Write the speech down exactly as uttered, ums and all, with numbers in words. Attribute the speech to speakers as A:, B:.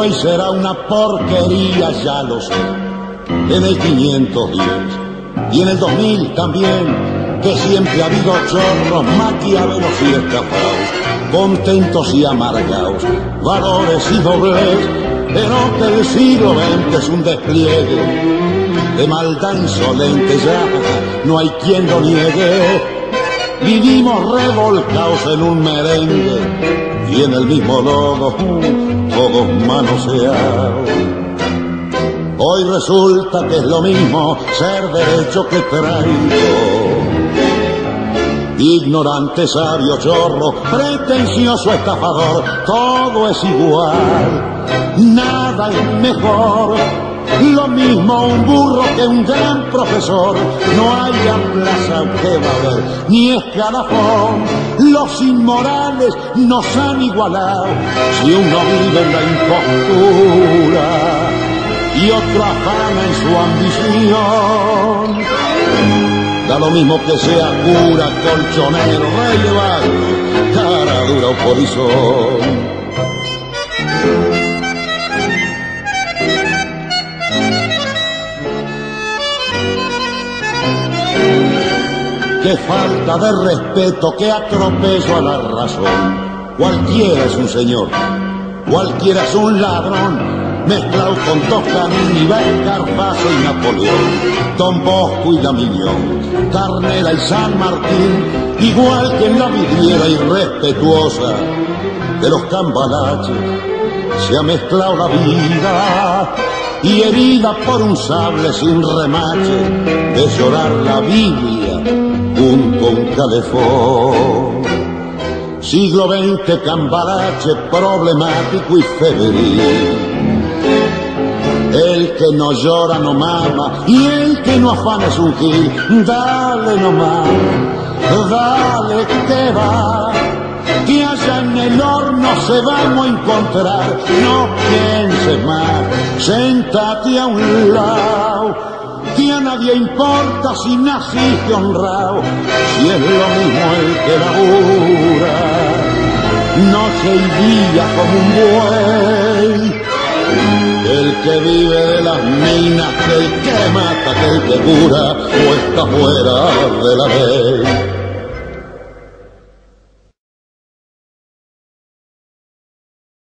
A: hoy será una porquería, ya lo sé. En el quinientos diez y en el dos mil también, que siempre ha habido chorros, maquiavelos y estafados, contentos y amargados, valores y doblez, pero que el siglo veinte es un despliegue de maldad insolente, ya no hay quien lo niegue. Vivimos revolcados en un merengue y en el mismo lodo, todos manoseados. Hoy resulta que es lo mismo ser derecho que traidor. Ignorante, sabio, chorro, pretencioso, estafador, todo es igual, nada es mejor. Lo mismo un burro que un gran profesor, no hay plaza que va a haber, ni escalafón. Los inmorales nos han igualado, si uno vive en la impostura y otro afana en su ambición. Da lo mismo que sea cura, colchonero, rey de barrio, cara dura o polizón. Qué falta de respeto, qué atropello a la razón. Cualquiera es un señor, cualquiera es un ladrón, mezclado con Toscanini, Carpazo y Napoleón, Don Bosco y Damiñón, Carnera y San Martín, igual que en la vidriera irrespetuosa de los cambalaches, se ha mezclado la vida y herida por un sable sin remache, de llorar la Biblia junto a un calefón. Siglo veinte, cambalache problemático y febril. El que no llora no mama y el que no afana es un gil. Dale nomás, dale que va, que allá en el horno se vamos a encontrar. No pienses más, sentate a un lado, que a nadie importa si naciste honrado, si es lo mismo el que labura, noche y día como un buey. El que vive de las minas, que el que mata, que el que cura, o está fuera de la ley.